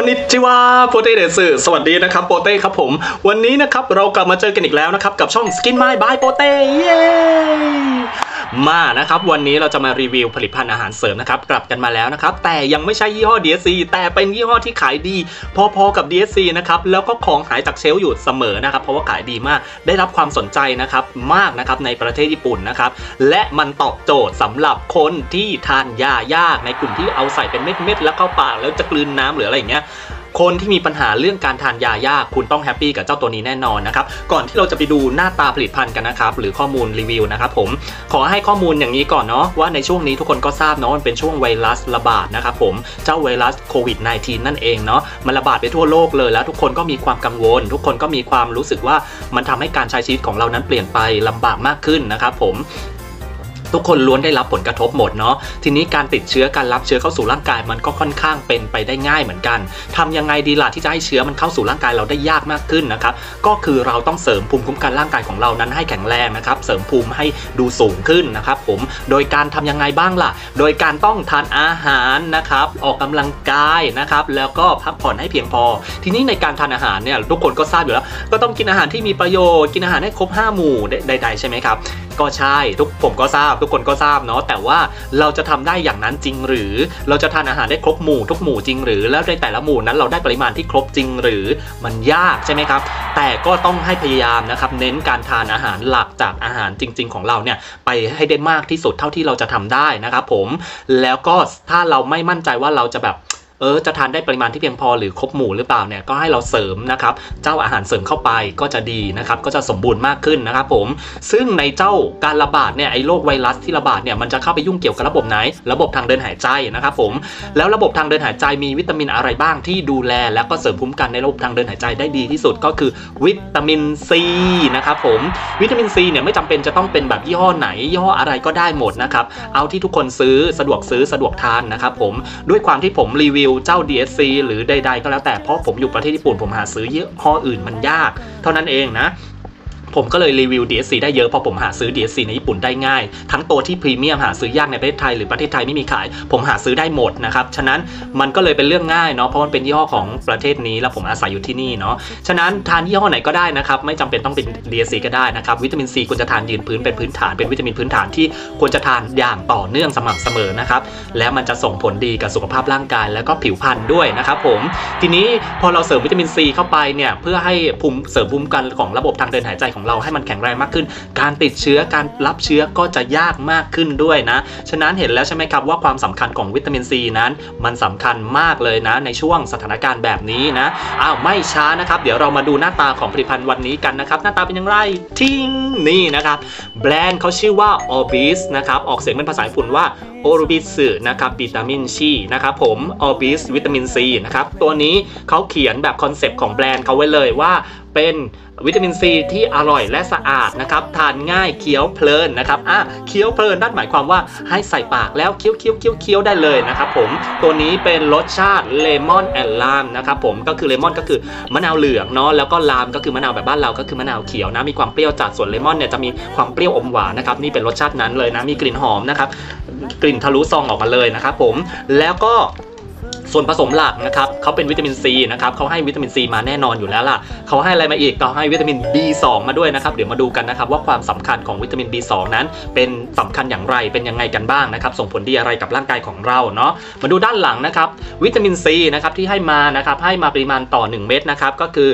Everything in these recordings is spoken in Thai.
อนนิจิวาโปเต้เดซึสวัสดีนะครับโปเต้ครับผมวันนี้นะครับเรากลับมาเจอกันอีกแล้วนะครับกับช่อง Skin My by โปเต้เย้มานะครับวันนี้เราจะมารีวิวผลิตภัณฑ์อาหารเสริมนะครับกลับกันมาแล้วนะครับแต่ยังไม่ใช่ยี่ห้อ DSC แต่เป็นยี่ห้อที่ขายดีพอๆกับ DSC นะครับแล้วก็ของหายจากเชลฟ์อยู่เสมอนะครับเพราะว่าขายดีมากได้รับความสนใจนะครับมากนะครับในประเทศญี่ปุ่นนะครับและมันตอบโจทย์สำหรับคนที่ทานยายากในกลุ่มที่เอาใส่เป็นเม็ดๆแล้วเข้าปากแล้วจะกลืนน้ำหรืออะไรอย่างเงี้ยคนที่มีปัญหาเรื่องการทานยายากคุณต้องแฮปปี้กับเจ้าตัวนี้แน่นอนนะครับก่อนที่เราจะไปดูหน้าตาผลิตภัณฑ์กันนะครับหรือข้อมูลรีวิวนะครับผมขอให้ข้อมูลอย่างนี้ก่อนเนาะว่าในช่วงนี้ทุกคนก็ทราบเนาะมันเป็นช่วงไวรัสระบาดนะครับผมเจ้าไวรัสโควิด -19 นั่นเองเนาะมันระบาดไปทั่วโลกเลยแล้วทุกคนก็มีความกังวลทุกคนก็มีความรู้สึกว่ามันทำให้การใช้ชีวิตของเรานั้นเปลี่ยนไปลำบากมากขึ้นนะครับผมทุกคนล้วนได้รับผลกระทบหมดเนาะทีนี้การติดเชื้อการรับเชื้อเข้าสู่ร่างกายมันก็ค่อนข้างเป็นไปได้ง่ายเหมือนกันทำยังไงดีล่ะที่จะให้เชื้อมันเข้าสู่ร่างกายเราได้ยากมากขึ้นนะครับก็คือเราต้องเสริมภูมิคุ้มกันร่างกายของเรานั้นให้แข็งแรงนะครับเสริมภูมิให้ดูสูงขึ้นนะครับผมโดยการทำยังไงบ้างล่ะโดยการต้องทานอาหารนะครับออกกำลังกายนะครับแล้วก็พักผ่อนให้เพียงพอทีนี้ในการทานอาหารเนี่ยทุกคนก็ทราบอยู่แล้วก็ต้องกินอาหารที่มีประโยชน์กินอาหารให้ครบ5หมู่ใดๆใช่ไหมครับก็ใช่ผมก็ทราบทุกคนก็ทราบเนาะแต่ว่าเราจะทำได้อย่างนั้นจริงหรือเราจะทานอาหารได้ครบหมู่ทุกหมู่จริงหรือแล้วในแต่ละหมู่นั้นเราได้ปริมาณที่ครบจริงหรือมันยากใช่ไหมครับแต่ก็ต้องให้พยายามนะครับเน้นการทานอาหารหลักจากอาหารจริงๆของเราเนี่ยไปให้ได้มากที่สุดเท่าที่เราจะทำได้นะครับผมแล้วก็ถ้าเราไม่มั่นใจว่าเราจะแบบจะทานได้ปริมาณที่เพียงพอหรือครบหมู่หรือเปล่าเนี่ยก็ให้เราเสริมนะครับเจ้าอาหารเสริมเข้าไปก็จะดีนะครับก็จะสมบูรณ์มากขึ้นนะครับผมซึ่งในเจ้าการระบาดเนี่ยไอ้โรคไวรัสที่ระบาดเนี่ยมันจะเข้าไปยุ่งเกี่ยวกับระบบไหนระบบทางเดินหายใจนะครับผมแล้วระบบทางเดินหายใจมีวิตามินอะไรบ้างที่ดูแลแล้วก็เสริมภูมิคุ้มกันในระบบทางเดินหายใจได้ดีที่สุดก็คือวิตามินซีนะครับผมวิตามินซีเนี่ยไม่จำเป็นจะต้องเป็นแบบยี่ห้อไหนยี่ห้ออะไรก็ได้หมดนะครับเอาที่ทุกคนซื้อสะดวกทานนะครับผมด้วยความที่ผมรีวิวเจ้า DSC หรือใดๆก็แล้วแต่เพราะผมอยู่ประเทศญี่ปุ่นผมหาซื้อยี่ห้ออื่นมันยากเท่านั้นเองนะผมก็เลยรีวิว DSC ได้เยอะเพราะผมหาซื้อ DSC ในญี่ปุ่นได้ง่ายทั้งตัวที่พรีเมียมหาซื้อยากในประเทศไทยหรือประเทศไทยไม่มีขายผมหาซื้อได้หมดนะครับฉะนั้นมันก็เลยเป็นเรื่องง่ายเนาะเพราะมันเป็นยี่ห้อของประเทศนี้แล้วผมอาศัยอยู่ที่นี่เนาะฉะนั้นทานยี่ห้อไหนก็ได้นะครับไม่จำเป็นต้องเป็น DSC ก็ได้นะครับวิตามินซีควรจะทานยืนพื้นเป็นพื้นฐานเป็นวิตามินพื้นฐานที่ควรจะทานอย่างต่อเนื่องสม่ำเสมอนะครับแล้วมันจะส่งผลดีกับสุขภาพร่างกายแล้วก็ผิวพรรณด้วยนะครับผมทีนี้พอเราเสริมวิตามินซีเข้าไปเนี่ยเพื่อให้เสริมภูมิคุ้มกันของระบบทางเดินหายใจของเราให้มันแข็งแรงมากขึ้นการติดเชื้อการรับเชื้อก็จะยากมากขึ้นด้วยนะฉะนั้นเห็นแล้วใช่ไหมครับว่าความสำคัญของวิตามินซีนั้นมันสำคัญมากเลยนะในช่วงสถานการณ์แบบนี้นะไม่ช้านะครับเดี๋ยวเรามาดูหน้าตาของผลิตภัณฑ์วันนี้กันนะครับหน้าตาเป็นอย่างไรทิ้งนี่นะครับแบรนด์เขาชื่อว่า Orbis นะครับออกเสียงเป็นภาษาญี่ปุ่นว่า Orbis นะครับวิตามินซีนะครับผม Orbis วิตามินซีนะครับตัวนี้เขาเขียนแบบคอนเซปต์ของแบรนด์เขาไว้เลยว่าเป็นวิตามินซีที่อร่อยและสะอาดนะครับทานง่ายเคี้ยวเพลินนะครับเคี้ยวเพลินนั่นหมายความว่าให้ใส่ปากแล้วเคี้ยวได้เลยนะครับผมตัวนี้เป็นรสชาติเลมอนแอนด์ลามนะครับผมก็คือเลมอนก็คือมะนาวเหลืองเนาะแล้วก็ลามก็คือมะนาวแบบบ้านเราก็คือมะนาวเขียวนะมีความเปรี้ยวจัดส่วนเลมอนเนี่ยจะมีความเปรี้ยวอมหวานนะครับนี่เป็นรสชาตินั้นเลยนะมีกลิ่นหอมนะครับกลิ่นทะลุซองออกมาเลยนะครับผมแล้วก็ส่วนผสมหลักนะครับเขาเป็นวิตามินซีนะครับเขาให้วิตามินซีมาแน่นอนอยู่แล้วล่ะเขาให้อะไรมาอีกเขาให้วิตามิน B2 มาด้วยนะครับเดี๋ยวมาดูกันนะครับว่าความสำคัญของวิตามิน B2 นั้นเป็นสำคัญอย่างไรเป็นยังไงกันบ้างนะครับส่งผลดีอะไรกับร่างกายของเราเนาะมาดูด้านหลังนะครับวิตามินซีนะครับที่ให้มานะครับให้มาปริมาณต่อ1เม็ดนะครับก็คือ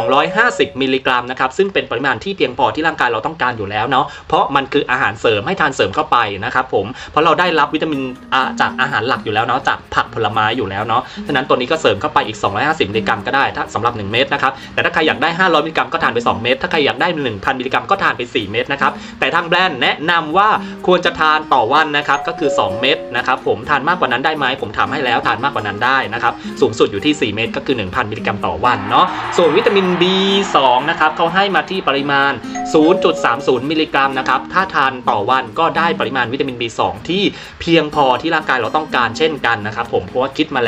250มิลลิกรัมนะครับซึ่งเป็นปริมาณที่เพียงพอที่ร่างกายเราต้องการอยู่แล้วเนาะเพราะมันคืออาหารเสริมให้ทานเสริมเข้าไปนะครับผมเพราะเราได้รับวิตามินจากอาหารหลักอยู่แล้วเนาะจากผักผลไม้อยู่แล้วเนาะฉะนั้นตัวนี้ก็เสริมเข้าไปอีก250มิลลิกรัมก็ได้ถ้าสำหรับ1เม็ดนะครับแต่ถ้าใครอยากได้500มิลลิกรัมก็ทานไป2เม็ดถ้าใครอยากได้ 1,000 มิลลิกรัมก็ทานไป4เม็ดนะครับแต่ทางแบรนด์แนะนำว่าควรจะทานต่อวันนะครับก็คือ2เม็ดนะครับผมทานมากกว่านั้นได้ไหมผมทำให้แล้วทานมากกว่านั้นได้นะครับสูงสุดอยู่ที่4เม็ดก็คือ 1,000 มิลลิกรัมต่อวันเนาะส่วนวิตามิน B2 นะครับเขาให้มาที่ปริมาณ 0.30 มิลลิกรัมนะครับถ้าทานต่อวันก็ได้ปริมาณวิตามิน B2 ที่เพียงพอที่ร่างกายเราต้องการเช่นกันนะครับผมเพราะว่าคิดมาแล้ว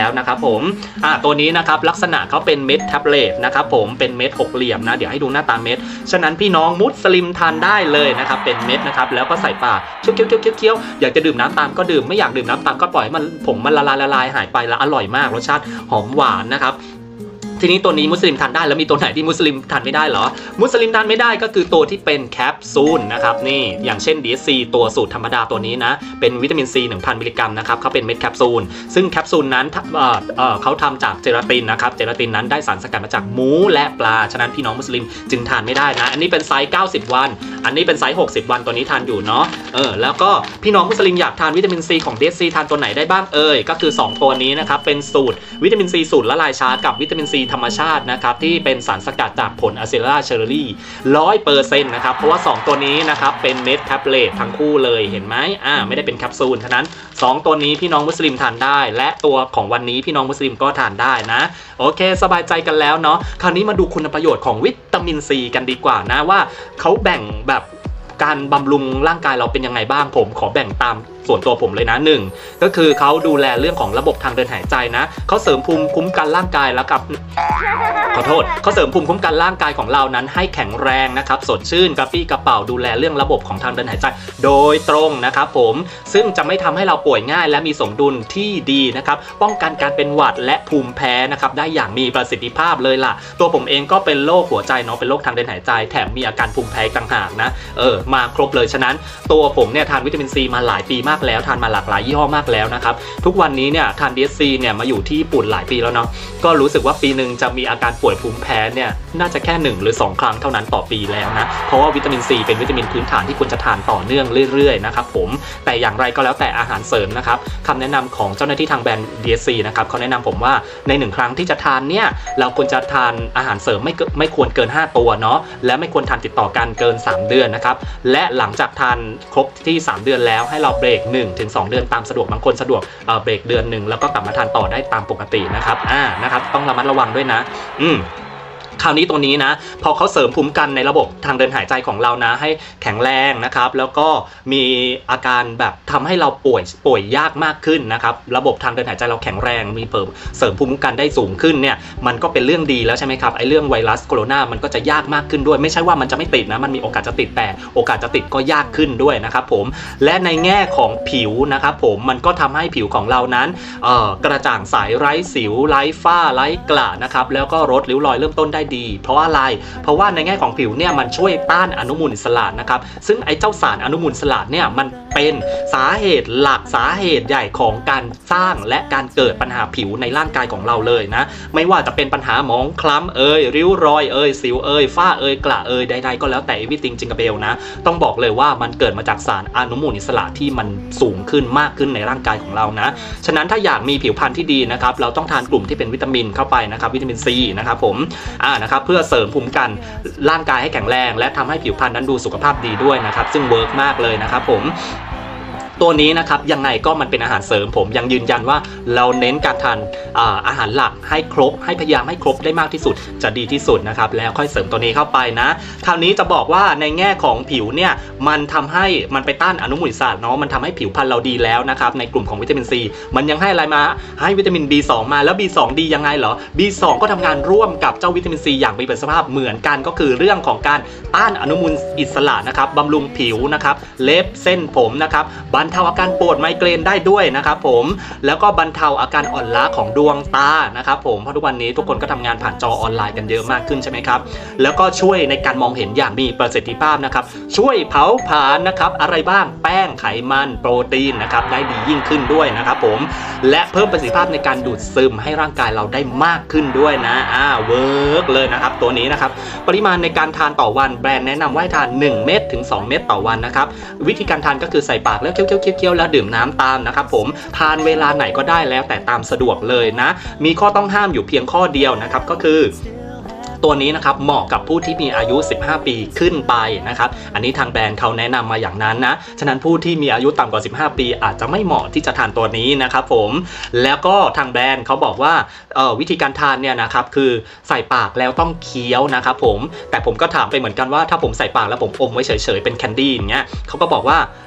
แล้วนะครับผมตัวนี้นะครับลักษณะเขาเป็นเม็ดแท็บเล็ตนะครับผมเป็นเม็ดหกเหลี่ยมนะเดี๋ยวให้ดูหน้าตาเม็ดฉะนั้นพี่น้องมุสลิมทานได้เลยนะครับเป็นเม็ดนะครับแล้วก็ใส่ปากเคี้ยวอยากจะดื่มน้ำตามก็ดื่มไม่อยากดื่มน้ำตามก็ปล่อยมันผงมันละลายหายไปแล้วอร่อยมากรสชาติหอมหวานนะครับทีนี้ตัวนี้มุสลิมทานได้แล้วมีตัวไหนที่มุสลิมทานไม่ได้เหรอมุสลิมทานไม่ได้ก็คือตัวที่เป็นแคปซูลนะครับนี่อย่างเช่น DSC ตัวสูตรธรรมดาตัวนี้นะเป็นวิตามิน C 1000 มิลลิกรัมนะครับเขาเป็นเม็ดแคปซูลซึ่งแคปซูลนั้นเขาทำจากเจลาตินนะครับเจลาตินนั้นได้สารสกัดมาจากหมูและปลาฉะนั้นพี่น้องมุสลิมจึงทานไม่ได้นะอันนี้เป็นไซส์90 วันอันนี้เป็นไซส์60 วันตัวนี้ทานอยู่เนาะแล้วก็พี่น้องมุสลิมอยากทานวิตามิน C ของ DSC ทานตัวไหนได้บ้างก็คือ2ตัวนี้นะครับเป็นสูตรวิตามิน C สูตรละลายช้ากับวิตามิน C ธรรมชาตินะครับที่เป็นสารสกัดจากผลอะเซล่าเชอร์รี่ 100% นะครับเพราะว่า2ตัวนี้นะครับเป็นเม็ดแท็บเล็ตทั้งคู่เลยเห็นไหมไม่ได้เป็นแคปซูลฉะนั้น2ตัวนี้พี่น้องมุสลิมทานได้และตัวของวันนี้พี่น้องมุสลิมก็ทานได้นะโอเคสบายใจกันแล้วเนาะคราวนี้มาดูคุณประโยชน์ของวิตามิน C กันดีกว่านะว่าเขาแบ่งแบบการบำรุงร่างกายเราเป็นยังไงบ้างผมขอแบ่งตามส่วนตัวผมเลยนะ1ก็คือเขาดูแลเรื่องของระบบทางเดินหายใจนะเขาเสริมภูมิคุ้มกันร่างกายแล้วกับเขาเสริมภูมิคุ้มกันร่างกายของเรานั้นให้แข็งแรงนะครับสดชื่นกระปี้กระเป๋าดูแลเรื่องระบบของทางเดินหายใจโดยตรงนะครับผมซึ่งจะไม่ทำให้เราป่วยง่ายและมีสมดุลที่ดีนะครับป้องกันการเป็นหวัดและภูมิแพ้นะครับได้อย่างมีประสิทธิภาพเลยล่ะตัวผมเองก็เป็นโรคหัวใจเนาะเป็นโรคทางเดินหายใจแถมมีอาการภูมิแพ้ต่างหากนะมาครบเลยฉะนั้นตัวผมเนี่ยทานวิตามิน C มาหลายปีมากแล้วทานมาหลากหลายยี่ห้อมากแล้วนะครับทุกวันนี้เนี่ยทาน DSC เนี่ยมาอยู่ที่ญี่ปุ่นหลายปีแล้วเนาะก็รู้สึกว่าปีหนึ่งจะมีอาการป่วยภูมิแพ้เนี่ยน่าจะแค่1 หรือ 2 ครั้งเท่านั้นต่อปีแล้วนะเพราะว่าวิตามิน C เป็นวิตามินพื้นฐานที่ควรจะทานต่อเนื่องเรื่อยๆนะครับผมแต่อย่างไรก็แล้วแต่อาหารเสริมนะครับคำแนะนำของเจ้าหน้าที่ทางแบรนด์ DSC นะครับเขาแนะนำผมว่าใน1 ครั้งที่จะทานเนี่ยเราควรจะทานอาหารเสริมไม่ควรเกิน5 ตัวเนาะและไม่ควรทานติดต่อกันเกิน3 เดือนนะครับและหลังจากทานครบที่3 เดือนแล้วให้เราเบรก 1-2 เดือนตามสะดวกบางคนสะดวกเบรกเดือน1แล้วก็กลับมาทานต่อได้ตามปกตินะครับนะครับต้องระมัดระวังด้วยนะคราวนี้ตัวนี้นะพอเขาเสริมภูมิกันในระบบทางเดินหายใจของเรานะให้แข็งแรงนะครับแล้วก็มีอาการแบบทำให้เราป่วยยากมากขึ้นนะครับระบบทางเดินหายใจเราแข็งแรงมีเสริมภูมิคุ้มกันได้สูงขึ้นเนี่ยมันก็เป็นเรื่องดีแล้วใช่ไหมครับไอ้เรื่องไวรัสโคโรนามันก็จะยากมากขึ้นด้วยไม่ใช่ว่ามันจะไม่ติดนะมันมีโอกาสจะติดแต่โอกาสจะติดก็ยากขึ้นด้วยนะครับผมและในแง่ของผิวนะครับผมมันก็ทำให้ผิวของเรานั้นกระจ่างใสไร้สิวไร้ฝ้าไร้กระนะครับแล้วก็ลดริ้วรอยเริ่มต้นได้ดีเพราะอะไรเพราะว่าในแง่ของผิวเนี่ยมันช่วยต้านอนุมูลอิสระนะครับซึ่งไอ้เจ้าสารอนุมูลอิสระเนี่ยมันเป็นสาเหตุหลักสาเหตุใหญ่ของการสร้างและการเกิดปัญหาผิวในร่างกายของเราเลยนะไม่ว่าจะเป็นปัญหาหมองคล้ำริ้วรอยสิวฝ้ากระใดๆก็แล้วแต่วิติงจิงกระเบลนะต้องบอกเลยว่ามันเกิดมาจากสารอนุมูลอิสระที่มันสูงขึ้นมากขึ้นในร่างกายของเรานะฉะนั้นถ้าอยากมีผิวพรรณที่ดีนะครับเราต้องทานกลุ่มที่เป็นวิตามินเข้าไปนะครับวิตามิน C นะครับผมนะครับเพื่อเสริมภูมิกันร่างกายให้แข็งแรงและทำให้ผิวพรรณนั้นดูสุขภาพดีด้วยนะครับซึ่งเวิร์กมากเลยนะครับผมตัวนี้นะครับยังไงก็มันเป็นอาหารเสริมผมยังยืนยันว่าเราเน้นการทานอาหารหลักให้ครบให้พยายามให้ครบได้มากที่สุดจะดีที่สุดนะครับแล้วค่อยเสริมตัวนี้เข้าไปนะคราวนี้จะบอกว่าในแง่ของผิวเนี่ยมันทำให้มันไปต้านอนุมูลอิสระเนาะมันทำให้ผิวพรรณเราดีแล้วนะครับในกลุ่มของวิตามิน C มันยังให้อะไรมาให้วิตามิน B2 มาแล้ว B2 ดียังไงเหรอ B2 ก็ทำงานร่วมกับเจ้าวิตามิน C อย่างมีประสิทธิภาพเหมือนกันก็คือเรื่องของการต้านอนุมูลอิสระนะครับบำรุงผิวนะครับเล็บเส้นผมนะครับบรรเทาอาการปวดไมเกรนได้ด้วยนะครับผมแล้วก็บรรเทาอาการอ่อนล้าของดวงตานะครับผมเพราะทุกวันนี้ทุกคนก็ทำงานผ่านจอออนไลน์กันเยอะมากขึ้นใช่ไหมครับแล้วก็ช่วยในการมองเห็นอย่างมีประสิทธิภาพนะครับช่วยเผาผลาญนะครับอะไรบ้างแป้งไขมันโปรตีนนะครับได้ดียิ่งขึ้นด้วยนะครับผมและเพิ่มประสิทธิภาพในการดูดซึมให้ร่างกายเราได้มากขึ้นด้วยนะเวิร์กเลยนะครับตัวนี้นะครับปริมาณในการทานต่อวันแบรนด์แนะนำว่าให้ทาน1 เม็ดถึง 2 เม็ดต่อวันนะครับวิธีการทานก็คือใส่ปากแล้วเคี้ยวแล้วดื่มน้ำตามนะครับผมทานเวลาไหนก็ได้แล้วแต่ตามสะดวกเลยนะมีข้อต้องห้ามอยู่เพียงข้อเดียวนะครับก็คือตัวนี้นะครับเหมาะกับผู้ที่มีอายุ15 ปีขึ้นไปนะครับอันนี้ทางแบรนด์เขาแนะนำมาอย่างนั้นนะฉะนั้นผู้ที่มีอายุต่ำกว่า15 ปีอาจจะไม่เหมาะที่จะทานตัวนี้นะครับผมแล้วก็ทางแบรนด์เขาบอกว่าวิธีการทานเนี่ยนะครับคือใส่ปากแล้วต้องเคี้ยวนะครับผมแต่ผมก็ถามไปเหมือนกันว่าถ้าผมใส่ปากแล้วผมอมไว้เฉยๆเป็นแคนดี้อย่างเงี้ยเขาก็บอกว่า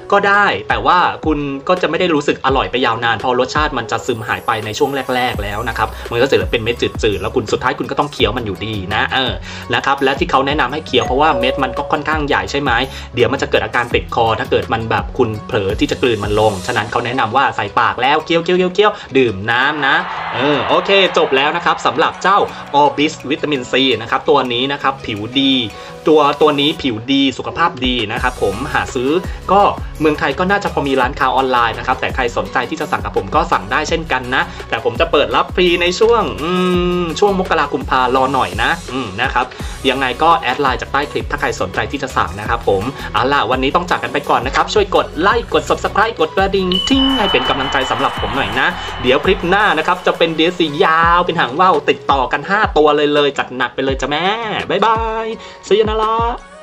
ก็ได้แต่ว่าคุณก็จะไม่ได้รู้สึกอร่อยไปยาวนานเพราะรสชาติมันจะซึมหายไปในช่วงแรกๆแล้วนะครับมันก็จะเหลือเป็นเม็ดจืดๆแล้วคุณสุดท้ายคุณก็ต้องเคี้ยวมันอยู่ดีนะนะครับและที่เขาแนะนำให้เคี้ยวเพราะว่าเม็ดมันก็ค่อนข้างใหญ่ใช่ไหมเดี๋ยวมันจะเกิดอาการติดคอถ้าเกิดมันแบบคุณเผลอที่จะกลืนมันลงฉะนั้นเขาแนะนำว่าใส่ปากแล้วเคี้ยวดื่มน้ำนะโอเคจบแล้วนะครับสำหรับเจ้า Orbis วิตามินซีนะครับตัวนี้นะครับผิวดีตัวนี้ผิวดีสุขภาพดีนะครับผมหาซื้อก็เมืองไทยก็น่าจะพอมีร้านค้าออนไลน์นะครับแต่ใครสนใจที่จะสั่งกับผมก็สั่งได้เช่นกันนะแต่ผมจะเปิดรับฟรีในช่วงมกราคมกุมภารอหน่อยนะนะครับยังไงก็แอดไลน์จากใต้คลิปถ้าใครสนใจที่จะสั่งนะครับผมเอาล่ะวันนี้ต้องจากกันไปก่อนนะครับช่วยกดไลค์กด Subscribe กดกระดิ่งทิ้งให้เป็นกำลังใจสำหรับผมหน่อยนะเดี๋ยวคลิปหน้านะครับจะเป็น DLC ยาวเป็นหางว่าวติดต่อกัน5ตัวเลยจัดหนักไปเลยจ้ะแม่บ๊ายบายSee you นะล่ะ